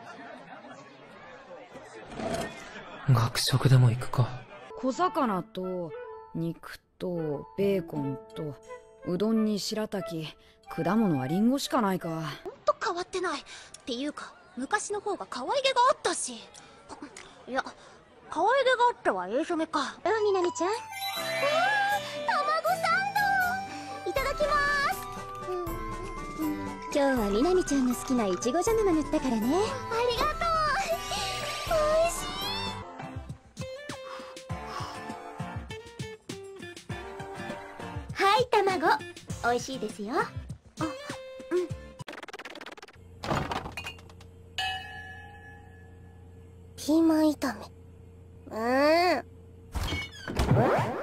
学食でも行くか。 小魚と肉とベーコンとうどんに白滝、果物はリンゴしかないか。 ほんと変わってない。っていうか昔の方が可愛げがあったし。いや、可愛げがあったわ。映写目か。 みなみちゃん。卵サンドいただきます。今日はみなみちゃんの好きないちごジャムも塗ったからね。ありがとう。おいしい。はい、卵おいしいですよ。ピーマン炒め。